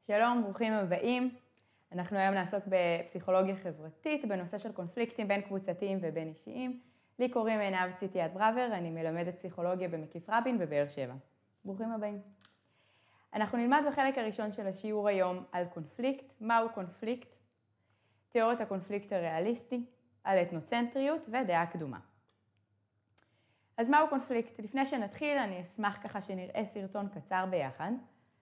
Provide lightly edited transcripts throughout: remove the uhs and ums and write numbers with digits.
שלום, ברוכים הבאים. אנחנו היום נעסוק בפסיכולוגיה חברתית, בנושא של קונפליקטים בין קבוצתיים ובין אישיים. לי קוראים עינב ציטיאת בראבר, אני מלמדת פסיכולוגיה במקיף רבין בבאר שבע. ברוכים הבאים. אנחנו נלמד בחלק הראשון של השיעור היום על קונפליקט, מהו קונפליקט, תיאוריית הקונפליקט הריאליסטי, על אתנוצנטריות ודעה קדומה. אז מהו קונפליקט? לפני שנתחיל אני אשמח ככה שנראה סרטון קצר ביחד.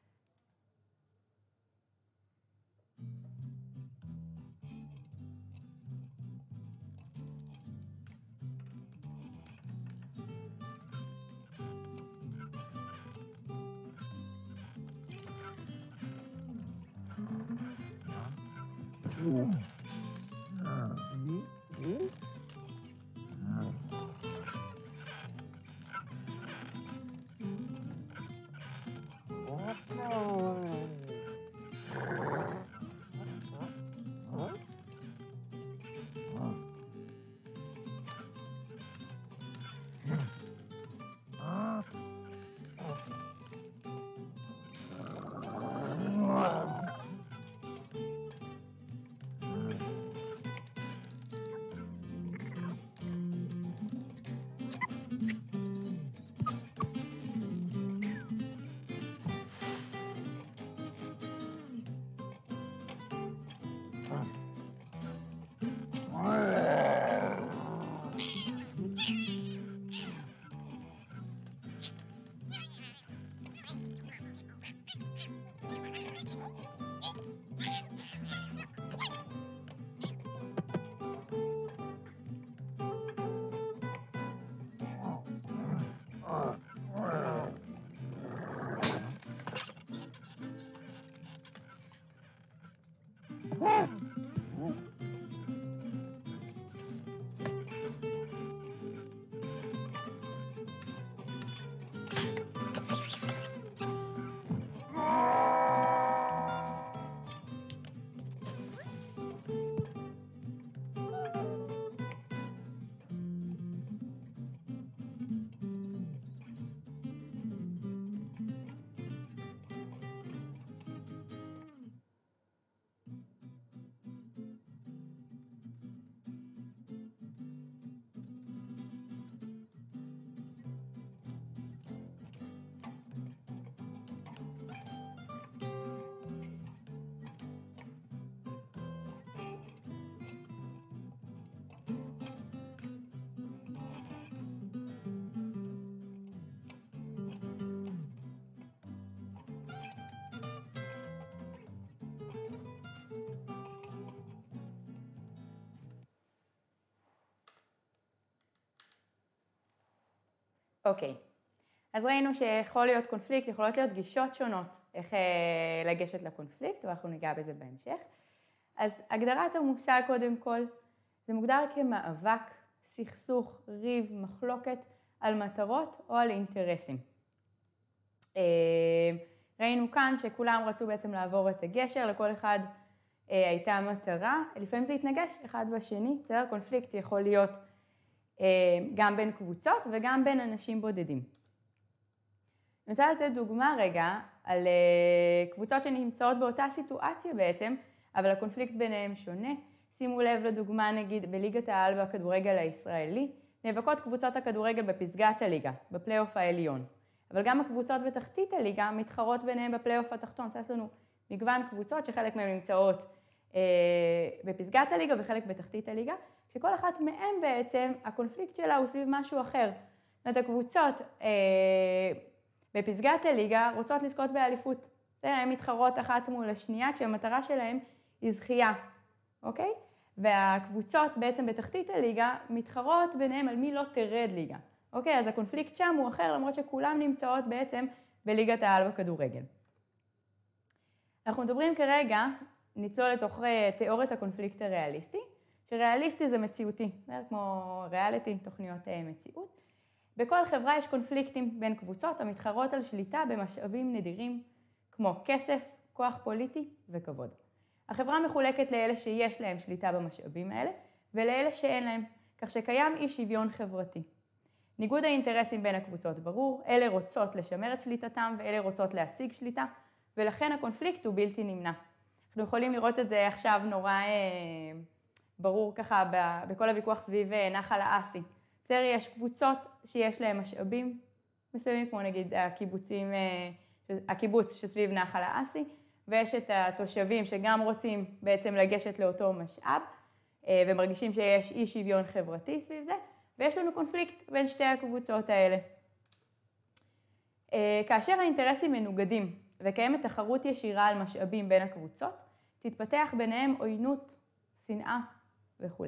אוקיי, אז ראינו שיכול להיות קונפליקט, יכולות להיות גישות שונות איך לגשת לקונפליקט, ואנחנו ניגע בזה בהמשך. אז הגדרת המושג קודם כל, זה מוגדר כמאבק, סכסוך, ריב, מחלוקת על מטרות או על אינטרסים. ראינו כאן שכולם רצו בעצם לעבור את הגשר, לכל אחד הייתה מטרה, לפעמים זה התנגש אחד בשני, בסדר? קונפליקט יכול להיות גם בין קבוצות וגם בין אנשים בודדים. אני רוצה לתת דוגמה רגע על קבוצות שנמצאות באותה סיטואציה בעצם, אבל הקונפליקט ביניהם שונה. שימו לב לדוגמה נגיד בליגת העל בכדורגל הישראלי, נאבקות קבוצות הכדורגל בפסגת הליגה, בפלייאוף העליון. אבל גם הקבוצות בתחתית הליגה מתחרות ביניהם בפלייאוף התחתון. יש לנו מגוון קבוצות שחלק מהן נמצאות בפסגת הליגה וחלק בתחתית הליגה, כשכל אחת מהן בעצם הקונפליקט שלה הוא סביב משהו אחר. זאת אומרת, הקבוצות בפסגת הליגה רוצות לזכות באליפות. הן מתחרות אחת מול השנייה, כשהמטרה שלהן היא זכייה, אוקיי? והקבוצות בעצם בתחתית הליגה מתחרות ביניהן על מי לא תרד ליגה. אוקיי, אז הקונפליקט שם הוא אחר, למרות שכולם נמצאות בעצם בליגת העל בכדורגל. אנחנו מדברים כרגע, נצלול לתוך תיאוריית הקונפליקט הריאליסטי, שריאליסטי זה מציאותי, כמו ריאליטי, תוכניות מציאות. בכל חברה יש קונפליקטים בין קבוצות המתחרות על שליטה במשאבים נדירים, כמו כסף, כוח פוליטי וכבוד. החברה מחולקת לאלה שיש להם שליטה במשאבים האלה, ולאלה שאין להם, כך שקיים אי שוויון חברתי. ניגוד האינטרסים בין הקבוצות ברור, אלה רוצות לשמר את שליטתם ואלה רוצות להשיג שליטה, ולכן הקונפליקט הוא בלתי נמנע. אנחנו יכולים לראות את זה עכשיו נורא ברור ככה בכל הוויכוח סביב נחל האסי. בסדר, יש קבוצות שיש להם משאבים מסוימים, כמו נגיד הקיבוץ שסביב נחל האסי, ויש את התושבים שגם רוצים בעצם לגשת לאותו משאב, ומרגישים שיש אי שוויון חברתי סביב זה, ויש לנו קונפליקט בין שתי הקבוצות האלה. כאשר האינטרסים מנוגדים וקיימת תחרות ישירה על משאבים בין הקבוצות, תתפתח ביניהם עוינות, שנאה וכו'.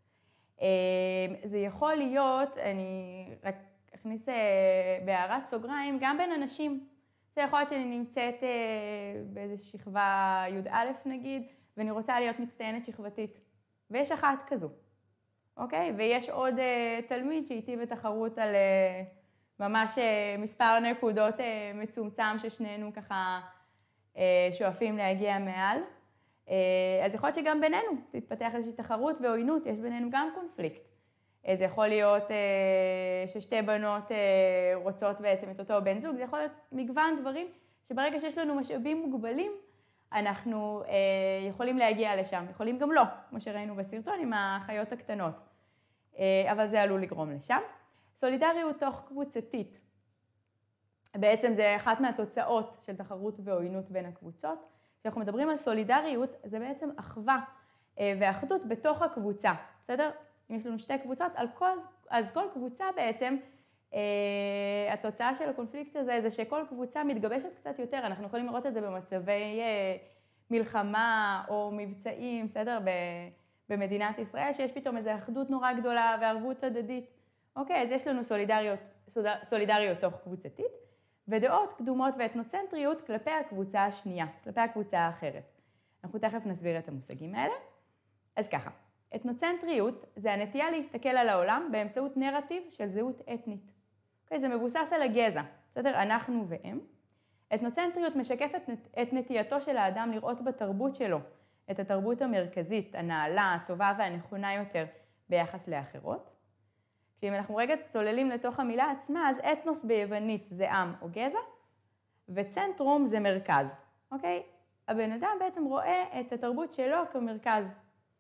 זה יכול להיות, אני רק אכניס בהערת סוגריים, גם בין אנשים. זה יכול להיות שאני נמצאת באיזו שכבה י"א נגיד, ואני רוצה להיות מצטיינת שכבתית. ויש אחת כזו, אוקיי? ויש עוד תלמיד שאיתי בתחרות על ממש מספר נקודות מצומצם ששנינו ככה שואפים להגיע מעל. אז יכול להיות שגם בינינו תתפתח איזושהי תחרות ועוינות, יש בינינו גם קונפליקט. זה יכול להיות ששתי בנות רוצות בעצם את אותו בן זוג, זה יכול להיות מגוון דברים שברגע שיש לנו משאבים מוגבלים, אנחנו יכולים להגיע לשם, יכולים גם לא, כמו שראינו בסרטון עם החיות הקטנות, אבל זה עלול לגרום לשם. סולידריות תוך קבוצתית, בעצם זה אחת מהתוצאות של תחרות ועוינות בין הקבוצות. כשאנחנו מדברים על סולידריות, זה בעצם אחווה ואחדות בתוך הקבוצה, בסדר? אם יש לנו שתי קבוצות, אז כל קבוצה בעצם, התוצאה של הקונפליקט הזה זה שכל קבוצה מתגבשת קצת יותר. אנחנו יכולים לראות את זה במצבי מלחמה או מבצעים, בסדר? במדינת ישראל, שיש פתאום איזו אחדות נורא גדולה וערבות הדדית. אוקיי, אז יש לנו סולידריות תוך קבוצתית, ודעות קדומות ואתנוצנטריות כלפי הקבוצה השנייה, כלפי הקבוצה האחרת. אנחנו תכף נסביר את המושגים האלה. אז ככה, אתנוצנטריות זה הנטייה להסתכל על העולם באמצעות נרטיב של זהות אתנית. אוקיי, זה מבוסס על הגזע, בסדר? אנחנו והם. אתנוצנטריות משקפת את נטייתו של האדם לראות בתרבות שלו, את התרבות המרכזית, הנעלה, הטובה והנכונה יותר ביחס לאחרות. שאם אנחנו רגע צוללים לתוך המילה עצמה, אז אתנוס ביוונית זה עם או גזע, וצנטרום זה מרכז, אוקיי? הבן אדם בעצם רואה את התרבות שלו כמרכז.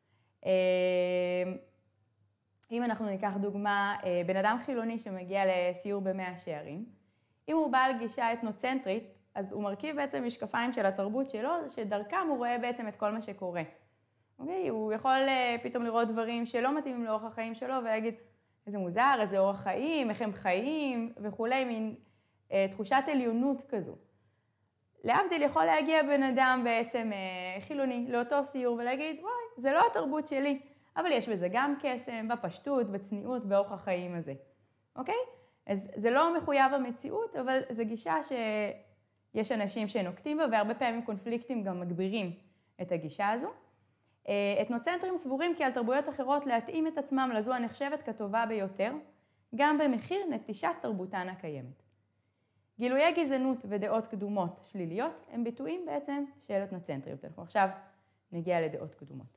אם אנחנו ניקח דוגמה, בן אדם חילוני שמגיע לסיור במאה שערים, אם הוא בעל גישה אתנוצנטרית, אז הוא מרכיב בעצם משקפיים של התרבות שלו, שדרכם הוא רואה בעצם את כל מה שקורה. אוקיי? הוא יכול פתאום לראות דברים שלא מתאימים לאורח החיים שלו ולהגיד, איזה מוזר, איזה אורח חיים, איך הם חיים וכולי, מין תחושת עליונות כזו. להבדיל יכול להגיע בן אדם בעצם חילוני לאותו סיור ולהגיד, וואי, זה לא התרבות שלי, אבל יש בזה גם קסם, בפשטות, בצניעות, באורח החיים הזה. אוקיי? אז זה לא מחויב המציאות, אבל זו גישה שיש אנשים שנוקטים בה, והרבה פעמים קונפליקטים גם מגבירים את הגישה הזו. אתנוצנטרים סבורים כי על תרבויות אחרות להתאים את עצמם לזו הנחשבת כטובה ביותר, גם במחיר נטישת תרבותן הקיימת. גילויי גזענות ודעות קדומות שליליות הם ביטויים בעצם של אתנוצנטריות. אנחנו עכשיו נגיע לדעות קדומות.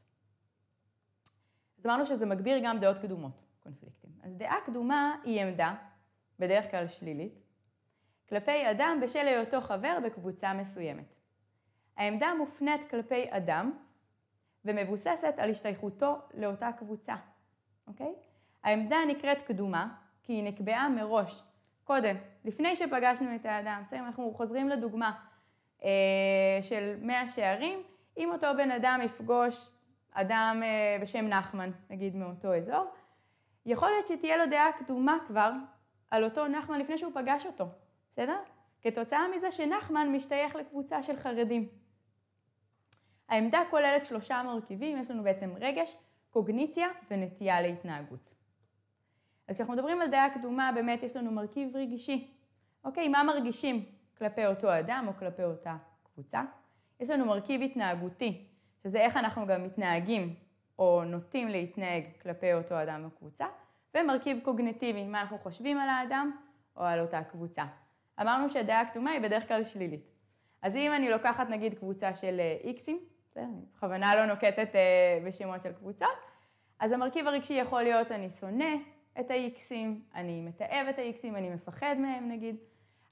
אז אמרנו שזה מגביר גם דעות קדומות, קונפליקטים. אז דעה קדומה היא עמדה, בדרך כלל שלילית, כלפי אדם בשל היותו חבר בקבוצה מסוימת. העמדה מופנית כלפי אדם ומבוססת על השתייכותו לאותה קבוצה, אוקיי? העמדה נקראת קדומה כי היא נקבעה מראש, קודם, לפני שפגשנו את האדם. אנחנו חוזרים לדוגמה של מאה שערים, אם אותו בן אדם יפגוש אדם בשם נחמן, נגיד מאותו אזור, יכול להיות שתהיה לו דעה קדומה כבר על אותו נחמן לפני שהוא פגש אותו, בסדר? כתוצאה מזה שנחמן משתייך לקבוצה של חרדים. העמדה כוללת 3 מרכיבים, יש לנו בעצם רגש, קוגניציה ונטייה להתנהגות. אז כשאנחנו מדברים על דעה קדומה, באמת יש לנו מרכיב רגשי. אוקיי, מה מרגישים כלפי אותו אדם או כלפי אותה קבוצה? יש לנו מרכיב התנהגותי, שזה איך אנחנו גם מתנהגים או נוטים להתנהג כלפי אותו אדם או קבוצה, ומרכיב קוגניטיבי, מה אנחנו חושבים על האדם או על אותה קבוצה. אמרנו שהדעה הקדומה היא בדרך כלל שלילית. אז אם אני לוקחת נגיד קבוצה של איקסים, אני בכוונה לא נוקטת בשמות של קבוצות, אז המרכיב הרגשי יכול להיות אני שונא את האיקסים, אני מתאב את האיקסים, אני מפחד מהם נגיד.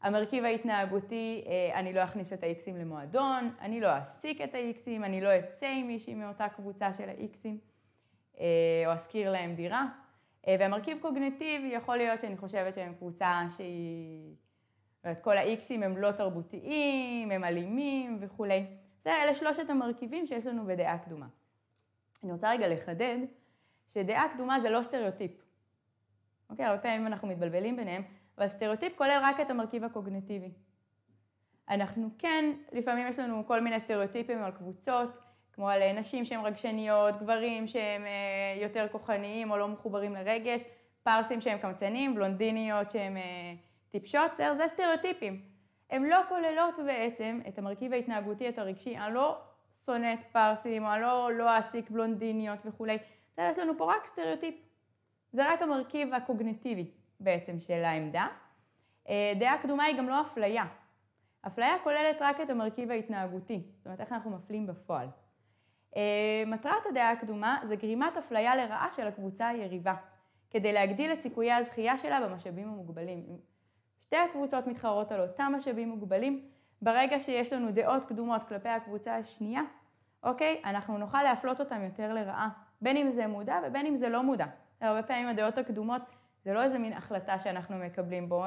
המרכיב ההתנהגותי, אני לא אכניס את ה-X'ים למועדון, אני לא אעסיק את ה-X'ים, אני לא אצא עם מישהי מאותה קבוצה של ה-X'ים, או אזכיר להם דירה. והמרכיב קוגניטיבי יכול להיות שאני חושבת שהם קבוצה שהיא, כל ה-X'ים הם לא תרבותיים, הם אלימים וכו'. אלה שלושת המרכיבים שיש לנו בדעה קדומה. אני רוצה רגע לחדד שדעה קדומה זה לא סטריאוטיפ. אוקיי, הרבה פעמים אנחנו מתבלבלים ביניהם, אבל סטריאוטיפ כולל רק את המרכיב הקוגניטיבי. אנחנו כן, לפעמים יש לנו כל מיני סטריאוטיפים על קבוצות, כמו על נשים שהן רגשניות, גברים שהם יותר כוחניים או לא מחוברים לרגש, פרסים שהם קמצנים, בלונדיניות שהם טיפשות, זה סטריאוטיפים. הן לא כוללות בעצם את המרכיב ההתנהגותי, את הרגשי, אני לא שונאת פרסים, או אני לא אעסיק בלונדיניות וכו'. יש לנו פה רק סטריאוטיפ. זה רק המרכיב הקוגניטיבי בעצם של העמדה. דעה קדומה היא גם לא אפליה. אפליה כוללת רק את המרכיב ההתנהגותי, זאת אומרת איך אנחנו מפלים בפועל. מטרת הדעה הקדומה זה גרימת אפליה לרעה של הקבוצה היריבה, כדי להגדיל את סיכויי הזכייה שלה במשאבים המוגבלים. שתי הקבוצות מתחרות על אותם משאבים מוגבלים, ברגע שיש לנו דעות קדומות כלפי הקבוצה השנייה, אוקיי, אנחנו נוכל להפלות אותם יותר לרעה, בין אם זה מודע ובין אם זה לא מודע. הרבה פעמים הדעות הקדומות זה לא איזה מין החלטה שאנחנו מקבלים, בוא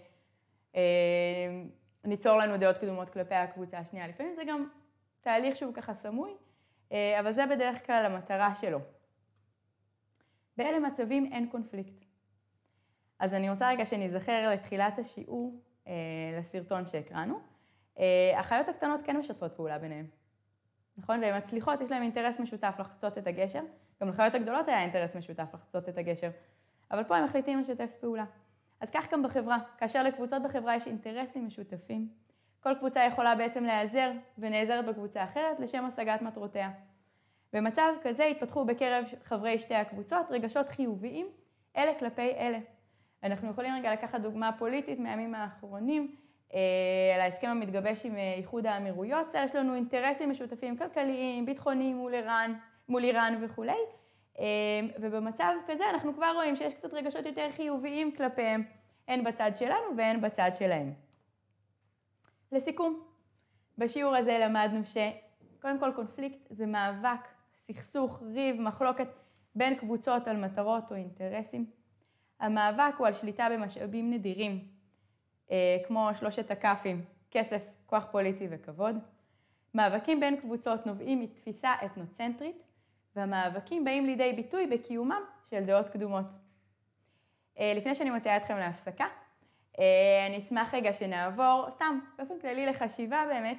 ניצור לנו דעות קדומות כלפי הקבוצה השנייה. לפעמים זה גם תהליך שהוא ככה סמוי, אבל זה בדרך כלל המטרה שלו. באלה מצבים אין קונפליקט. אז אני רוצה רגע שנזכר לתחילת השיעור, לסרטון שהקראנו. החיות הקטנות כן משתפות פעולה ביניהן. נכון? והן מצליחות, יש להן אינטרס משותף לחצות את הגשר. גם לחיות הגדולות היה אינטרס משותף לחצות את הגשר. אבל פה הם מחליטים לשתף פעולה. אז כך גם בחברה. כאשר לקבוצות בחברה יש אינטרסים משותפים, כל קבוצה יכולה בעצם להיעזר ונעזרת בקבוצה אחרת לשם השגת מטרותיה. במצב כזה התפתחו בקרב חברי שתי הקבוצות רגשות חיוביים אלה כלפי אלה. אנחנו יכולים רגע לקחת דוגמה פוליטית מהימים האחרונים, על ההסכם המתגבש עם איחוד האמירויות. יש לנו אינטרסים משותפים כלכליים, ביטחוניים מול איראן וכו'. ובמצב כזה אנחנו כבר רואים שיש קצת רגשות יותר חיוביים כלפיהם, הן בצד שלנו והן בצד שלהם. לסיכום, בשיעור הזה למדנו שקודם כל קונפליקט זה מאבק, סכסוך, ריב, מחלוקת בין קבוצות על מטרות או אינטרסים. המאבק הוא על שליטה במשאבים נדירים, כמו שלושת הכ"פים, כסף, כוח פוליטי וכבוד. מאבקים בין קבוצות נובעים מתפיסה אתנוצנטרית, והמאבקים באים לידי ביטוי בקיומם של דעות קדומות. לפני שאני מוציאה אתכם להפסקה, אני אשמח רגע שנעבור, סתם, באופן כללי לחשיבה באמת,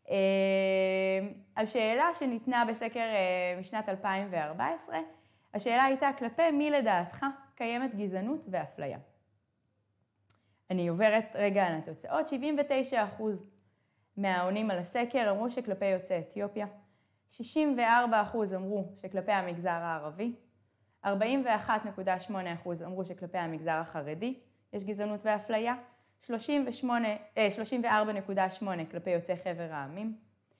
על שאלה שניתנה בסקר משנת 2014. השאלה הייתה כלפי מי לדעתך קיימת גזענות ואפליה. אני עוברת רגע על התוצאות. 79% מהעונים על הסקר אמרו שכלפי יוצאי אתיופיה, 64% אמרו שכלפי המגזר הערבי, 41.8% אמרו שכלפי המגזר החרדי יש גזענות ואפליה, 34.8% כלפי יוצאי חבר העמים,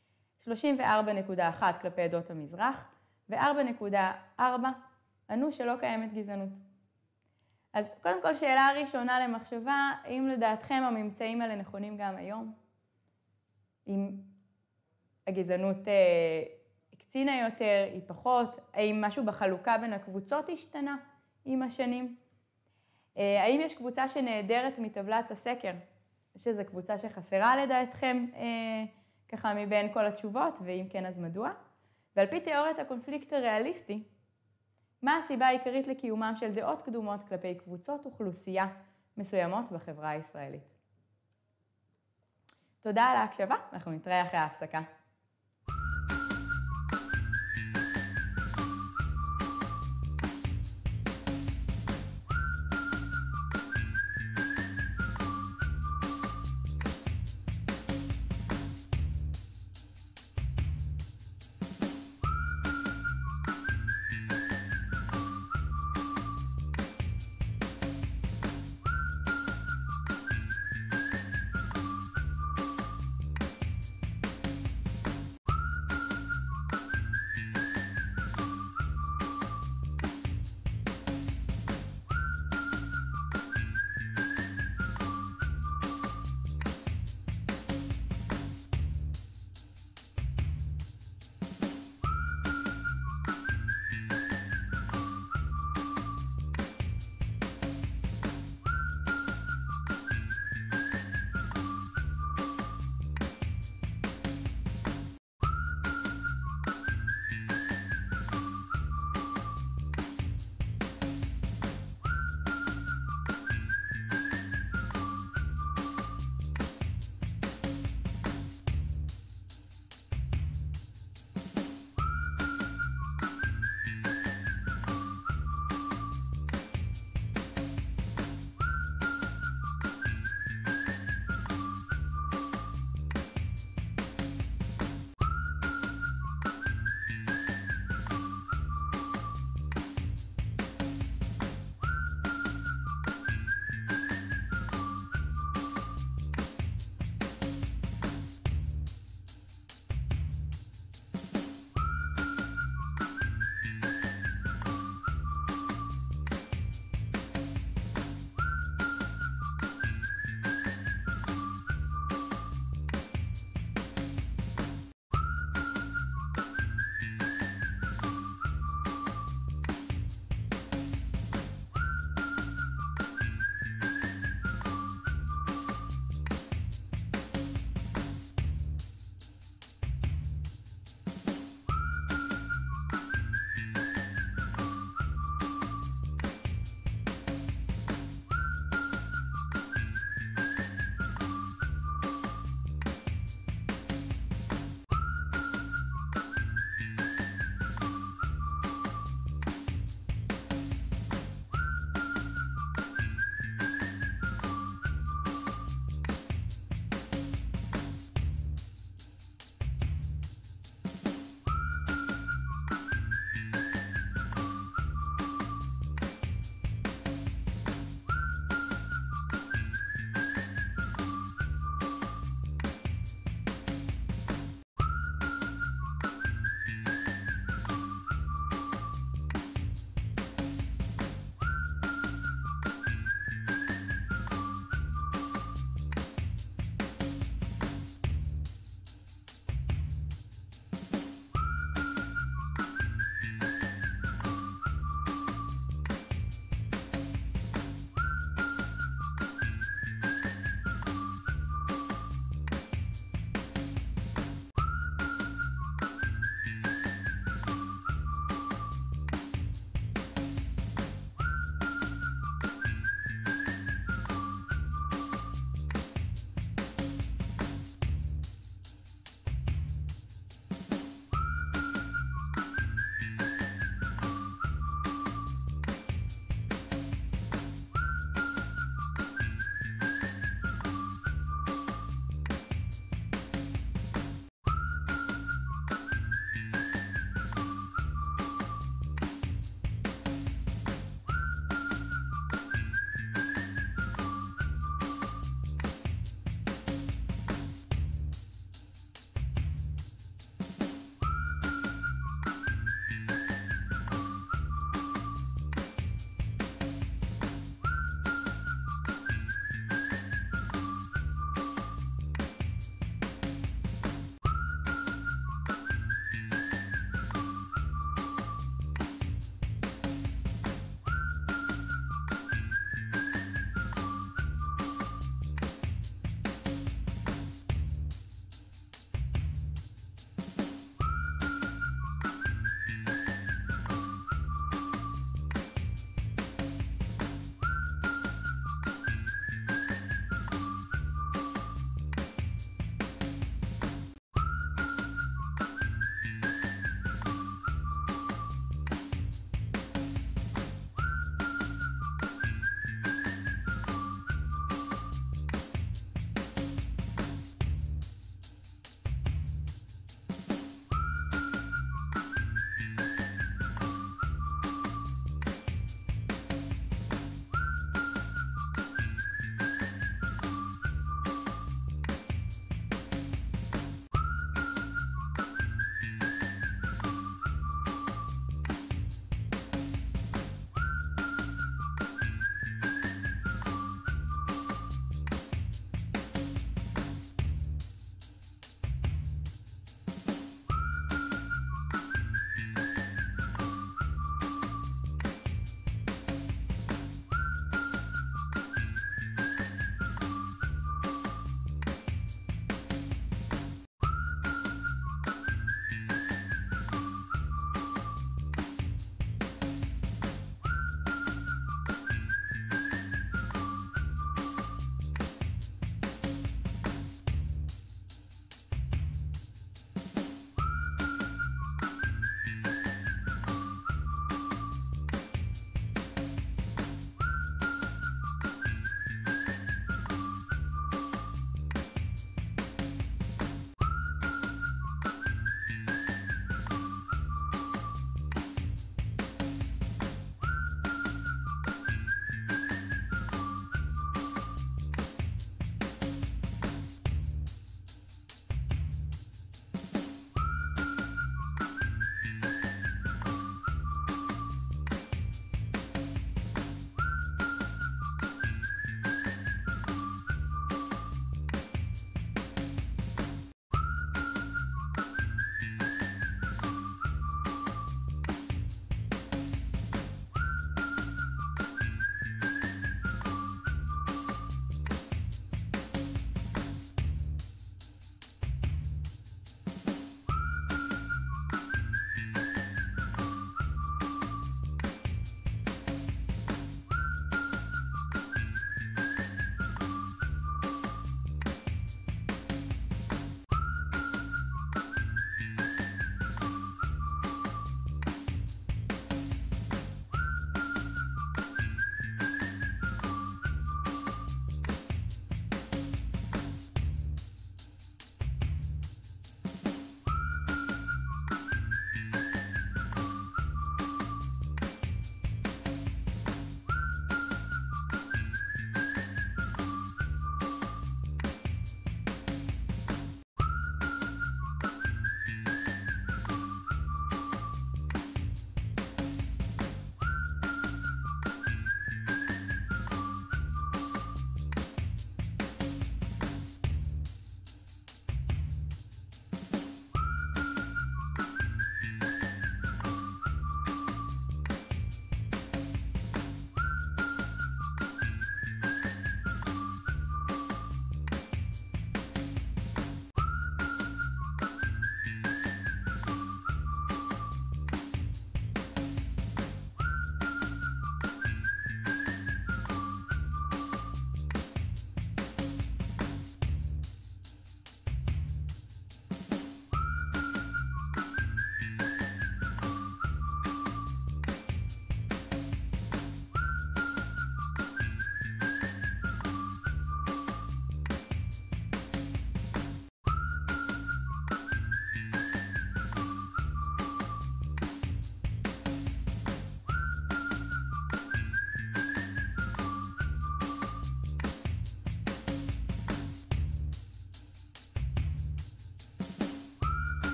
34.1% כלפי עדות המזרח, ו4.4% ענו שלא קיימת גזענות. אז קודם כל שאלה ראשונה למחשבה, האם לדעתכם הממצאים האלה נכונים גם היום? אם הגזענות הקצינה יותר, היא פחות? האם משהו בחלוקה בין הקבוצות השתנה עם השנים? האם יש קבוצה שנעדרת מטבלת הסקר? יש איזו קבוצה שחסרה לדעתכם ככה מבין כל התשובות, ואם כן אז מדוע? ועל פי תיאוריית הקונפליקט הריאליסטי, מה הסיבה העיקרית לקיומם של דעות קדומות כלפי קבוצות אוכלוסייה מסוימות בחברה הישראלית? תודה על ההקשבה, אנחנו נתראה אחרי ההפסקה.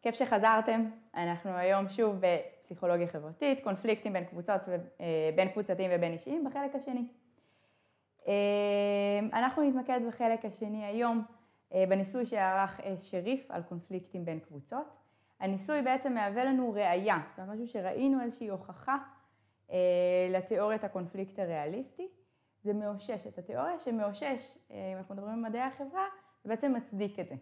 כיף שחזרתם, אנחנו היום שוב בפסיכולוגיה חברתית, קונפליקטים בין קבוצתיים ובין אישיים בחלק השני. אנחנו נתמקד בחלק השני היום בניסוי שערך שריף על קונפליקטים בין קבוצות. הניסוי בעצם מהווה לנו ראייה, זאת אומרת משהו שראינו איזושהי הוכחה לתיאוריית הקונפליקט הריאליסטי. זה מאושש את התיאוריה שמאושש, אם אנחנו מדברים במדעי החברה, זה בעצם מצדיק את זה.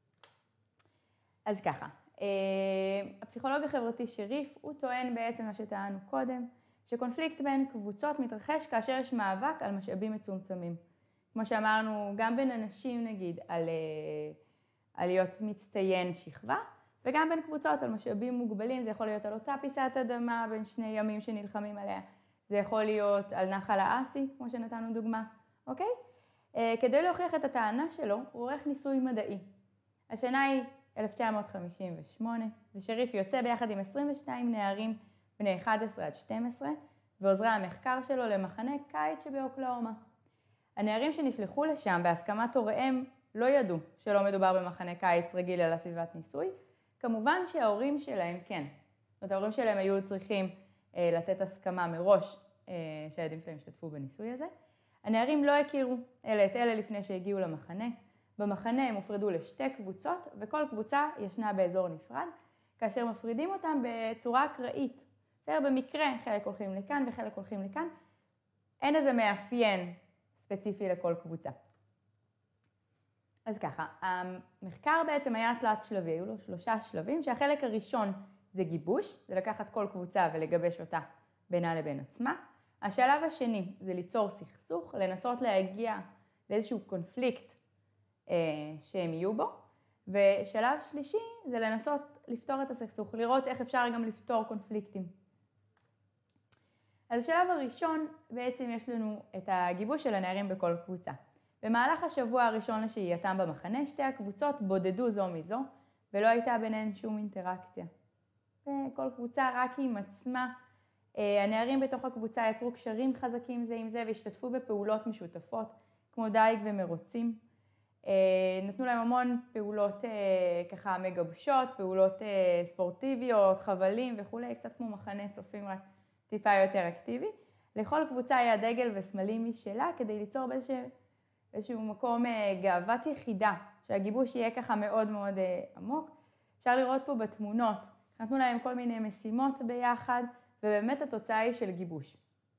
אז ככה, הפסיכולוג החברתי שריף, הוא טוען בעצם מה שטענו קודם, שקונפליקט בין קבוצות מתרחש כאשר יש מאבק על משאבים מצומצמים. כמו שאמרנו, גם בין אנשים נגיד על להיות מצטיין שכבה, וגם בין קבוצות על משאבים מוגבלים, זה יכול להיות על אותה פיסת אדמה בין שני ימים שנלחמים עליה, זה יכול להיות על נחל האסי, כמו שנתנו דוגמה, אוקיי? כדי להוכיח את הטענה שלו, הוא עורך ניסוי מדעי. השנה היא 1958, ושריף יוצא ביחד עם 22 נערים בני 11 עד 12, ועוזרי המחקר שלו למחנה קיץ שבאוקלהומה. הנערים שנשלחו לשם בהסכמת הוריהם לא ידעו שלא מדובר במחנה קיץ רגיל אלא סביבת ניסוי. כמובן שההורים שלהם כן. זאת אומרת, ההורים שלהם היו צריכים לתת הסכמה מראש שהילדים שלהם השתתפו בניסוי הזה. הנערים לא הכירו אלה את אלה לפני שהגיעו למחנה. במחנה הם הופרדו לשתי קבוצות, וכל קבוצה ישנה באזור נפרד, כאשר מפרידים אותם בצורה אקראית. בסדר, במקרה חלק הולכים לכאן וחלק הולכים לכאן. אין איזה מאפיין ספציפי לכל קבוצה. אז ככה, המחקר בעצם היה תלת שלבי, היו לו 3 שלבים, שהחלק הראשון זה גיבוש, זה לקחת כל קבוצה ולגבש אותה בינה לבין עצמה. השלב השני זה ליצור סכסוך, לנסות להגיע לאיזשהו קונפליקט שהם יהיו בו, ושלב שלישי זה לנסות לפתור את הסכסוך, לראות איך אפשר גם לפתור קונפליקטים. אז השלב הראשון בעצם יש לנו את הגיבוש של הנערים בכל קבוצה. במהלך השבוע הראשון לשהייתם במחנה, שתי הקבוצות בודדו זו מזו, ולא הייתה ביניהן שום אינטראקציה. וכל קבוצה רק עם עצמה, הנערים בתוך הקבוצה יצרו קשרים חזקים זה עם זה, והשתתפו בפעולות משותפות, כמו דייג ומרוצים. נתנו להם המון פעולות ככה מגבשות, פעולות ספורטיביות, חבלים וכולי, קצת כמו מחנה צופים, רק טיפה יותר אקטיבי. לכל קבוצה היה דגל וסמלים משלה, כדי ליצור באיזשהו מקום גאוות יחידה, שהגיבוש יהיה ככה מאוד מאוד עמוק. אפשר לראות פה בתמונות, נתנו להם כל מיני משימות ביחד, ובאמת התוצאה היא של גיבוש.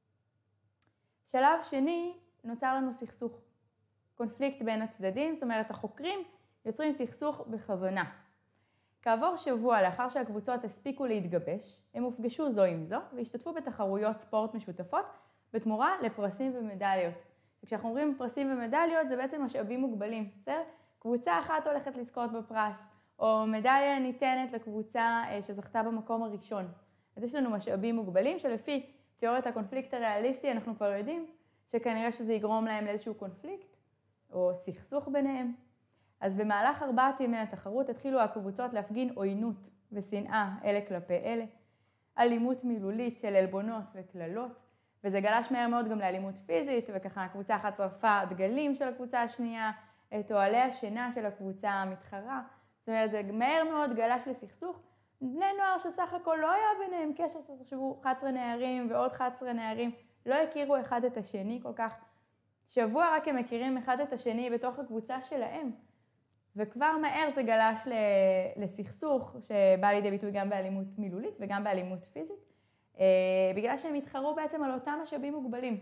שלב שני, נוצר לנו סכסוך. קונפליקט בין הצדדים, זאת אומרת החוקרים יוצרים סכסוך בכוונה. כעבור שבוע לאחר שהקבוצות הספיקו להתגבש, הם הופגשו זו עם זו והשתתפו בתחרויות ספורט משותפות בתמורה לפרסים ומדליות. וכשאנחנו אומרים פרסים ומדליות זה בעצם משאבים מוגבלים. בסדר? קבוצה אחת הולכת לזכות בפרס, או מדליה ניתנת לקבוצה שזכתה במקום הראשון. אז יש לנו משאבים מוגבלים שלפי תיאוריית הקונפליקט הריאליסטי אנחנו כבר יודעים שכנראה שזה יגרום להם לאיזשהו קונפליקט או סכסוך ביניהם. אז במהלך 4 ימי התחרות התחילו הקבוצות להפגין עוינות ושנאה אלה כלפי אלה, אלימות מילולית של עלבונות וכללות, וזה גלש מהר מאוד גם לאלימות פיזית, וככה הקבוצה אחת שרפה דגלים של הקבוצה השנייה, את אוהלי השינה של הקבוצה המתחרה. זאת אומרת, זה מהר מאוד גלש לסכסוך. בני נוער שסך הכל לא היה ביניהם קשר, תחשבו 11 נערים ועוד 11 נערים, לא הכירו אחד את השני כל כך. שבוע רק הם מכירים אחד את השני בתוך הקבוצה שלהם. וכבר מהר זה גלש לסכסוך שבא לידי ביטוי גם באלימות מילולית וגם באלימות פיזית, בגלל שהם התחרו בעצם על אותם משאבים מוגבלים.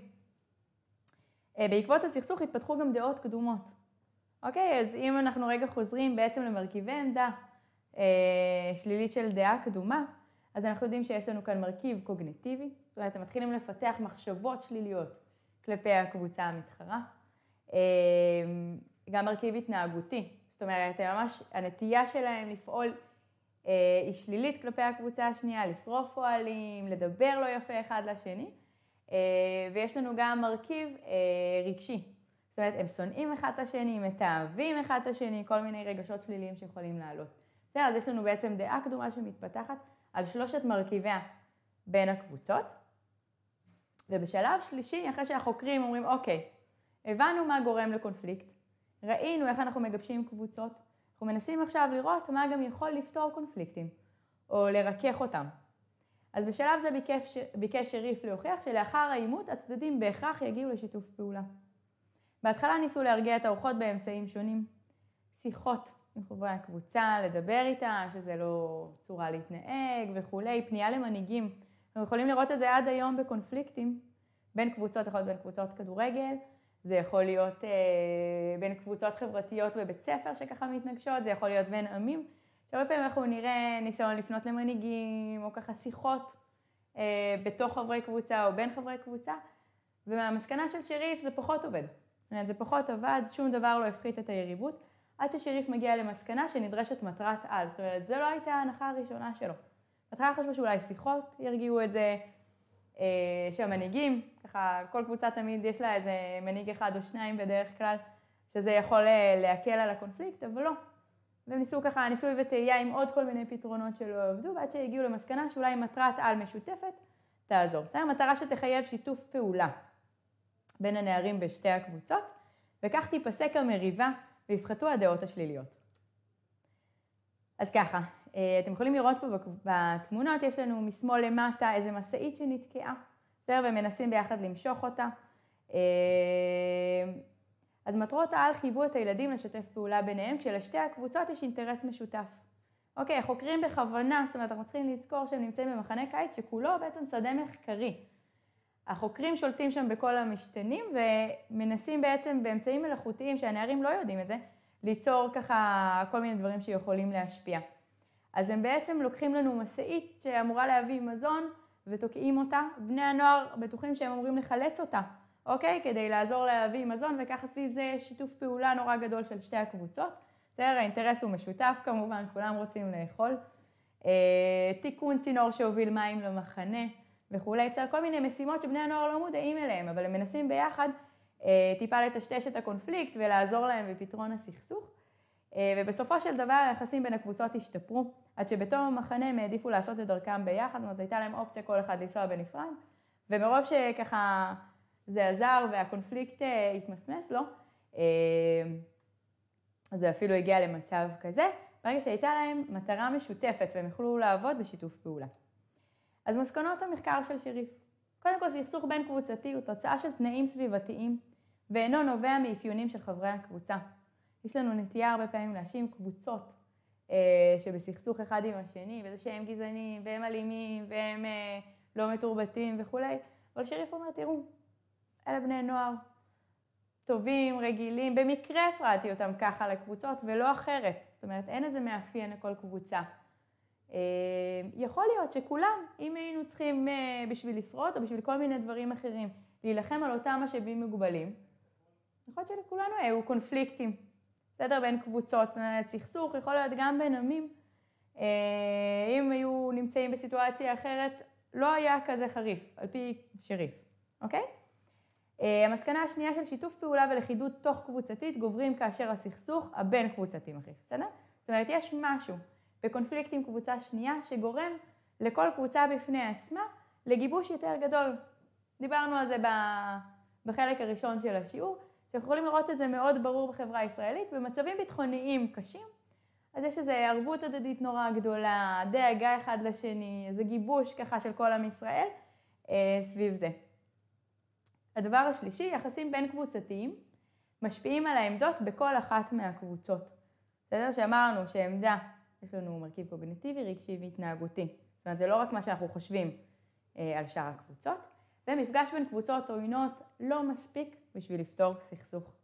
בעקבות הסכסוך התפתחו גם דעות קדומות. אוקיי, אז אם אנחנו רגע חוזרים בעצם למרכיבי עמדה שלילית של דעה קדומה, אז אנחנו יודעים שיש לנו כאן מרכיב קוגניטיבי, זאת אומרת, הם מתחילים לפתח מחשבות שליליות כלפי הקבוצה המתחרה. גם מרכיב התנהגותי, זאת אומרת, ממש הנטייה שלהם לפעול היא שלילית כלפי הקבוצה השנייה, לשרוף אוהלים, לדבר לא יפה אחד לשני, ויש לנו גם מרכיב רגשי. זאת אומרת, הם שונאים אחד את השני, מתאהבים אחד את השני, כל מיני רגשות שליליים שיכולים לעלות. אז יש לנו בעצם דעה קדומה שמתפתחת על 3 מרכיביה בין הקבוצות. ובשלב שלישי, אחרי שהחוקרים אומרים, אוקיי, הבנו מה גורם לקונפליקט, ראינו איך אנחנו מגבשים קבוצות, אנחנו מנסים עכשיו לראות מה גם יכול לפתור קונפליקטים, או לרכך אותם. אז בשלב זה ביקש שריף להוכיח שלאחר העימות הצדדים בהכרח יגיעו לשיתוף פעולה. בהתחלה ניסו להרגיע את האורחות באמצעים שונים, שיחות עם חברי הקבוצה, לדבר איתם, שזה לא צורה להתנהג וכולי, פנייה למנהיגים. אנחנו יכולים לראות את זה עד היום בקונפליקטים, בין קבוצות, יכול להיות בין קבוצות כדורגל, זה יכול להיות בין קבוצות חברתיות בבית ספר שככה מתנגשות, זה יכול להיות בין עמים, שהרבה פעמים אנחנו נראה ניסיון לפנות למנהיגים, או ככה שיחות בתוך חברי קבוצה או בין חברי קבוצה, ומהמסקנה של שריף זה פחות עובד. זה פחות עבד, שום דבר לא הפחית את היריבות, עד ששריף מגיע למסקנה שנדרשת מטרת על. זאת אומרת, זו לא הייתה ההנחה הראשונה שלו. בהתחלה חשבו שאולי שיחות ירגיעו את זה, שהמנהיגים, ככה כל קבוצה תמיד יש לה איזה מנהיג אחד או שניים בדרך כלל, שזה יכול להקל על הקונפליקט, אבל לא. והם ניסו ככה, ניסוי וטעייה עם עוד כל מיני פתרונות שלא עבדו, ועד שהגיעו למסקנה שאולי מטרת על משותפת תעזור. זו מטרה שתחייב שיתוף פעולה בין הנערים בשתי הקבוצות, וכך תיפסק המריבה ויפחתו הדעות השליליות. אז ככה, אתם יכולים לראות פה בתמונות, יש לנו משמאל למטה איזה מסעית שנתקעה, בסדר? ומנסים ביחד למשוך אותה. אז מטרות העל חייבו את הילדים לשתף פעולה ביניהם, כשלשתי הקבוצות יש אינטרס משותף. אוקיי, החוקרים בכוונה, זאת אומרת, אנחנו צריכים לזכור שהם נמצאים במחנה קיץ שכולו בעצם שדה מחקרי. החוקרים שולטים שם בכל המשתנים ומנסים בעצם באמצעים מלאכותיים שהנערים לא יודעים את זה, ליצור ככה כל מיני דברים שיכולים להשפיע. אז הם בעצם לוקחים לנו מסעית שאמורה להביא מזון ותוקעים אותה. בני הנוער בטוחים שהם אמורים לחלץ אותה, אוקיי? כדי לעזור להביא מזון, וככה סביב זה יש שיתוף פעולה נורא גדול של שתי הקבוצות. בסדר, האינטרס הוא משותף כמובן, כולם רוצים לאכול. תיקון צינור שהוביל מים למחנה וכולי. בסדר, כל מיני משימות שבני הנוער לא מודעים אליהם, אבל הם מנסים ביחד טיפה לטשטש את הקונפליקט ולעזור להם בפתרון הסכסוך. ובסופו של דבר היחסים בין הקבוצות השתפרו, עד שבתום המחנה הם העדיפו לעשות את דרכם ביחד, זאת אומרת, הייתה להם אופציה כל אחד לנסוע בנפרד, ומרוב שככה זה עזר והקונפליקט התמסמס לו, אז זה אפילו הגיע למצב כזה, ברגע שהייתה להם מטרה משותפת והם יכלו לעבוד בשיתוף פעולה. אז מסקנות המחקר של שריף. קודם כל, סכסוך בין קבוצתי הוא תוצאה של תנאים סביבתיים, ואינו נובע מאפיונים של חברי הקבוצה. יש לנו נטייה הרבה פעמים להאשים קבוצות שבסכסוך אחד עם השני, וזה שהם גזענים והם אלימים והם לא מתורבתים וכולי. אבל שריף אומר, תראו, אלה בני נוער טובים, רגילים, במקרה הפרעתי אותם ככה לקבוצות ולא אחרת. זאת אומרת, אין איזה מאפיין לכל קבוצה. יכול להיות שכולם, אם היינו צריכים בשביל לשרוד או בשביל כל מיני דברים אחרים, להילחם על אותם משאבים מוגבלים, יכול להיות שלכולנו היו קונפליקטים. בסדר, בין קבוצות, סכסוך, יכול להיות גם בין עמים. אם היו נמצאים בסיטואציה אחרת, לא היה כזה חריף, על פי שריף, אוקיי? המסקנה השנייה של שיתוף פעולה ולכידות תוך קבוצתית גוברים כאשר הסכסוך הבין קבוצתי מחריף, בסדר? זאת אומרת, יש משהו בקונפליקט עם קבוצה שנייה שגורם לכל קבוצה בפני עצמה לגיבוש יותר גדול. דיברנו על זה בחלק הראשון של השיעור, שאנחנו יכולים לראות את זה מאוד ברור בחברה הישראלית, במצבים ביטחוניים קשים, אז יש איזו ערבות הדדית נורא גדולה, דאגה אחד לשני, איזה גיבוש ככה של כל עם ישראל סביב זה. הדבר השלישי, יחסים בין קבוצתיים, משפיעים על העמדות בכל אחת מהקבוצות. בסדר? שאמרנו שעמדה, יש לנו מרכיב קוגניטיבי, רגשי והתנהגותי. זאת אומרת, זה לא רק מה שאנחנו חושבים על שאר הקבוצות, ומפגש בין קבוצות עוינות לא מספיק בשביל לפתור סכסוך.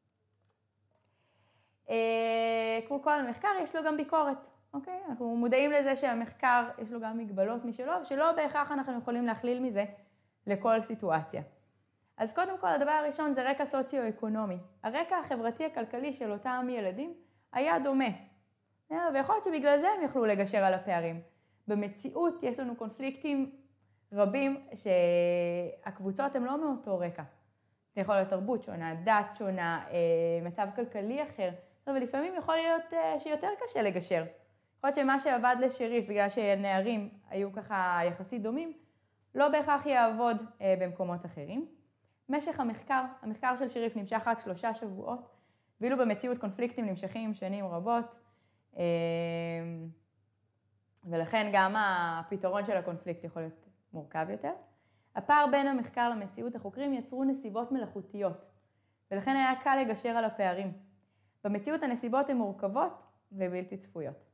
כמו כל המחקר, יש לו גם ביקורת, אוקיי? אנחנו מודעים לזה שהמחקר יש לו גם מגבלות משלו, ושלא בהכרח אנחנו יכולים להכליל מזה לכל סיטואציה. אז קודם כל, הדבר הראשון זה רקע סוציו-אקונומי. הרקע החברתי הכלכלי של אותם ילדים היה דומה. ויכול להיות שבגלל זה הם יכלו לגשר על הפערים. במציאות יש לנו קונפליקטים רבים שהקבוצות הן לא מאותו רקע. זה יכול להיות תרבות שונה, דת שונה, מצב כלכלי אחר. ולפעמים יכול להיות שיותר קשה לגשר. יכול להיות שמה שעבד לשריף בגלל שנערים היו ככה יחסית דומים, לא בהכרח יעבוד במקומות אחרים. משך המחקר של שריף נמשך רק 3 שבועות, ואילו במציאות קונפליקטים נמשכים שנים רבות. ולכן גם הפתרון של הקונפליקט יכול להיות מורכב יותר. הפער בין המחקר למציאות, החוקרים יצרו נסיבות מלאכותיות, ולכן היה קל לגשר על הפערים. במציאות הנסיבות הן מורכבות ובלתי צפויות.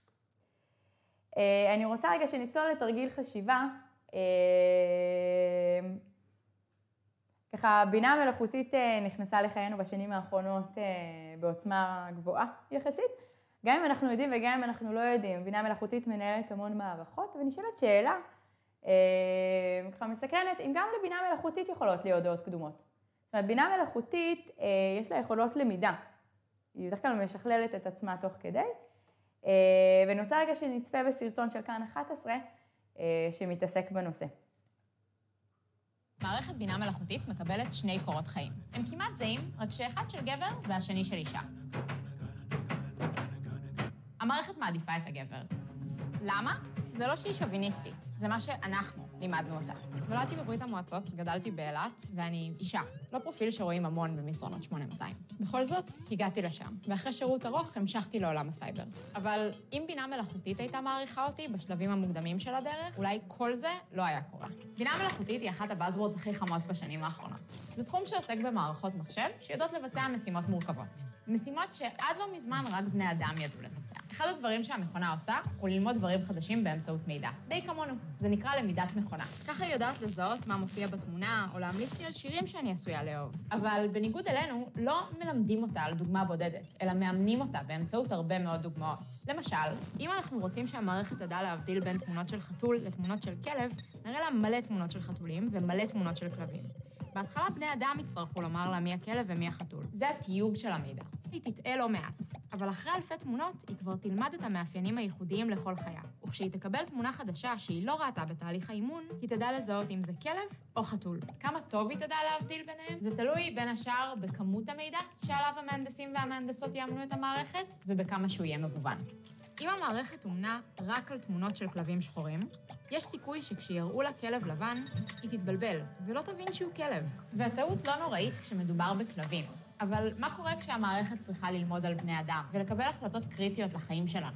אני רוצה רגע שנצלול לתרגיל חשיבה. ככה, בינה מלאכותית נכנסה לחיינו בשנים האחרונות בעוצמה גבוהה יחסית. גם אם אנחנו יודעים וגם אם אנחנו לא יודעים, בינה מלאכותית מנהלת המון מערכות, ונשאלת שאלה, ככה מסקרנת, אם גם לבינה מלאכותית יכולות להיות דעות קדומות. זאת אומרת, בינה מלאכותית יש לה יכולות למידה. היא בדרך כלל משכללת את עצמה תוך כדי. ואני רוצה רגע שנצפה בסרטון של כאן 11 שמתעסק בנושא. מערכת בינה מלאכותית מקבלת שני קורות חיים. הם כמעט זהים, רק שאחד של גבר והשני של אישה. המערכת מעדיפה את הגבר. למה? זה לא שהיא שוביניסטית, זה מה שאנחנו לימדנו אותה. נולדתי בברית המועצות, גדלתי באילת, ואני אישה. לא פרופיל שרואים המון במסדרונות 8200. בכל זאת, הגעתי לשם, ואחרי שירות ארוך המשכתי לעולם הסייבר. אבל אם בינה מלאכותית הייתה מעריכה אותי בשלבים המוקדמים של הדרך, אולי כל זה לא היה קורה. בינה מלאכותית היא אחת הבאזוורדס הכי חמות בשנים האחרונות. זה תחום שעוסק במערכות מחשב שיודעות לבצע משימות מורכבות. משימות שעד לא מזמן רק בני אדם ידעו לבצע. אחד הדברים שהמכונה עושה הוא ללמוד דברים חדשים באמצעות מידע. די כמונו. זה נקרא למידת מכונה. ככה היא יודעת לזהות מה מופיע בתמונה, או להמליץ לי על שירים שאני עשויה לאהוב. אבל בניגוד אלינו, לא מלמדים אותה על דוגמה בודדת, אלא מאמנים אותה באמצעות הרבה מאוד דוגמאות. למשל, אם אנחנו רוצים שהמערכת תדע להבדיל בין תמונות של חתול לתמונות של כלב, נראה לה מלא תמונות של חתולים ומלא תמונות של כלבים. בהתחלה בני אדם יצטרכו לומר לה מי הכלב ומי החתול. זה התיוג של המידע. היא תטעה לא מעט, אבל אחרי אלפי תמונות היא כבר תלמד את המאפיינים הייחודיים לכל חיה. וכשהיא תקבל תמונה חדשה שהיא לא ראתה בתהליך האימון, היא תדע לזהות אם זה כלב או חתול. כמה טוב היא תדע להבדיל ביניהם? זה תלוי בין השאר בכמות המידע שעליו המהנדסים והמהנדסות יאמנו את המערכת, ובכמה שהוא יהיה מגוון. אם המערכת אומנה רק על תמונות של כלבים שחורים, יש סיכוי שכשיראו לה כלב לבן, היא תתבלבל ולא תבין שהוא כלב. והטעות לא נוראית כשמדובר בכלבים. אבל מה קורה כשהמערכת צריכה ללמוד על בני אדם ולקבל החלטות קריטיות לחיים שלנו?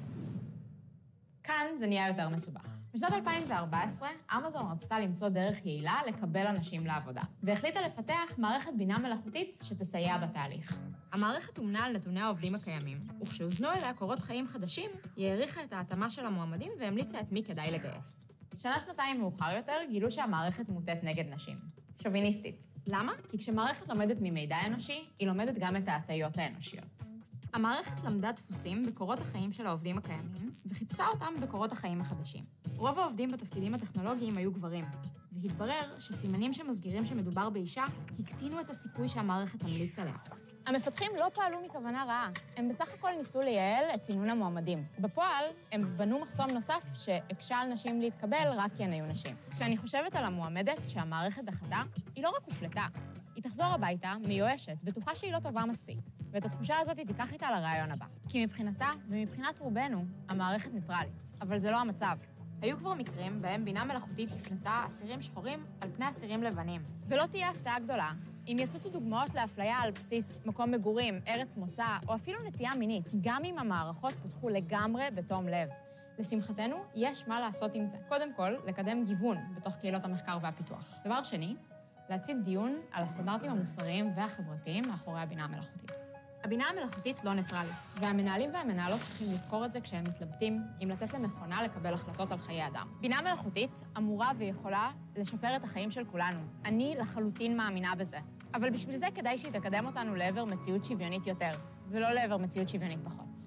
כאן זה נהיה יותר מסובך. בשנת 2014, אמזון רצתה למצוא דרך יעילה לקבל אנשים לעבודה, והחליטה לפתח מערכת בינה מלאכותית שתסייע בתהליך. המערכת אומנה על נתוני העובדים הקיימים, וכשהוזנו אליה קורות חיים חדשים, היא העריכה את ההתאמה של המועמדים והמליצה את מי כדאי לגייס. שנה-שנתיים מאוחר יותר גילו שהמערכת מוטית נגד נשים. שוביניסטית. למה? כי כשמערכת לומדת ממידע אנושי, היא לומדת גם את ההטיות האנושיות. המערכת למדה דפוסים בקורות החיים של העובדים הקיימים, וחיפשה אותם בקורות החיים החדשים. רוב העובדים בתפקידים הטכנולוגיים היו גברים, והתברר שסימנים שמסגירים שמדובר באישה, הקטינו את הסיכוי שהמערכת תמליץ עליה. המפתחים לא פעלו מכוונה רעה, הם בסך הכל ניסו לייעל את סינון המועמדים. בפועל, הם בנו מחסום נוסף שהקשה על נשים להתקבל רק כי הן היו נשים. כשאני חושבת על המועמדת שהמערכת דחתה, היא לא רק הופלטה, היא תחזור הביתה, מיואשת, בטוחה שהיא לא טובה מספיק. ואת התחושה הזאת היא תיקח איתה לרעיון הבא. כי מבחינתה, ומבחינת רובנו, המערכת ניטרלית. אבל זה לא המצב. היו כבר מקרים בהם בינה מלאכותית הפלטה אסירים שחורים על פני אסירים לבנים. ולא תהיה הפתעה גדולה, אם יצוצו דוגמאות לאפליה על בסיס מקום מגורים, ארץ מוצא, או אפילו נטייה מינית, גם אם המערכות פותחו לגמרי בתום לב. לשמחתנו, יש מה לעשות עם זה. קודם כל, לקדם גיוון בתוך קהילות המחקר והפיתוח. דבר שני, להציג דיון על הסטנדרטים המוסריים והחברתיים מאחורי הבינה המלאכותית. הבינה המלאכותית לא ניטרלית, והמנהלים והמנהלות צריכים לזכור את זה כשהם מתלבטים אם לתת למכונה לקבל החלטות על חיי אדם. בינה מלאכותית אמורה ויכולה לשפר את החיים של כולנו. אני לחלוטין מאמינה בזה. אבל בשביל זה כדאי שהיא תקדם אותנו לעבר מציאות שוויונית יותר, ולא לעבר מציאות שוויונית פחות.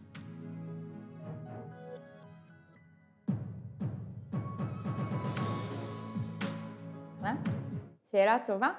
שאלה טובה.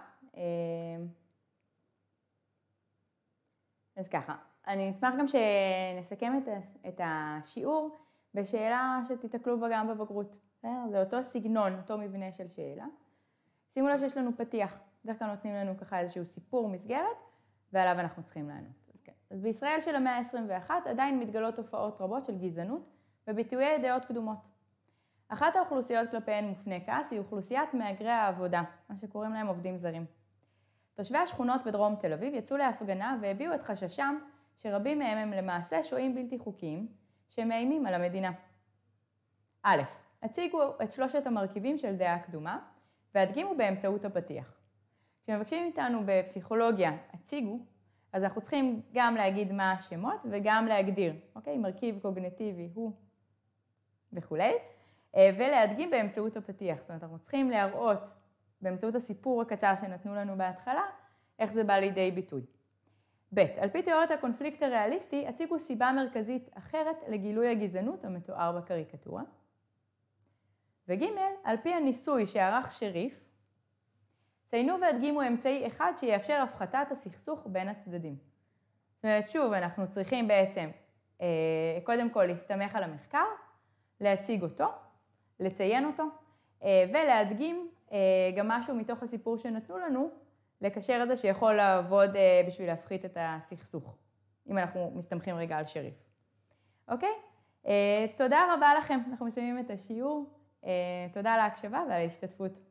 אז ככה, אני אשמח גם שנסכם את השיעור בשאלה שתתקלו בה גם בבגרות. זה אותו סגנון, אותו מבנה של שאלה. שימו לב שיש לנו פתיח. בדרך כלל נותנים לנו ככה איזשהו סיפור מסגרת, ועליו אנחנו צריכים לענות. אז בישראל של המאה ה-21 עדיין מתגלות תופעות רבות של גזענות וביטויי דעות קדומות. אחת האוכלוסיות כלפיהן מופנה כעס היא אוכלוסיית מהגרי העבודה, מה שקוראים להם עובדים זרים. תושבי השכונות בדרום תל אביב יצאו להפגנה והביעו את חששם שרבים מהם הם למעשה שוהים בלתי חוקיים, שמאיימים על המדינה. א', הציגו את 3 המרכיבים של דעה קדומה, והדגימו באמצעות הפתיח. כשמבקשים איתנו בפסיכולוגיה, הציגו, אז אנחנו צריכים גם להגיד מה השמות וגם להגדיר, אוקיי? מרכיב קוגניטיבי הוא וכולי, ולהדגים באמצעות הפתיח. זאת אומרת, אנחנו צריכים להראות באמצעות הסיפור הקצר שנתנו לנו בהתחלה, איך זה בא לידי ביטוי. ב', על פי תיאוריית הקונפליקט הריאליסטי, הציגו סיבה מרכזית אחרת לגילוי הגזענות המתואר בקריקטורה. וג', על פי הניסוי שערך שריף, ציינו והדגימו אמצעי אחד שיאפשר הפחתת הסכסוך בין הצדדים. זאת אומרת, שוב, אנחנו צריכים בעצם קודם כל להסתמך על המחקר, להציג אותו, לציין אותו, ולהדגים גם משהו מתוך הסיפור שנתנו לנו, לקשר את זה שיכול לעבוד בשביל להפחית את הסכסוך, אם אנחנו מסתמכים רגע על שריף. אוקיי? תודה רבה לכם, אנחנו מסיימים את השיעור. תודה על ההקשבה ועל ההשתתפות.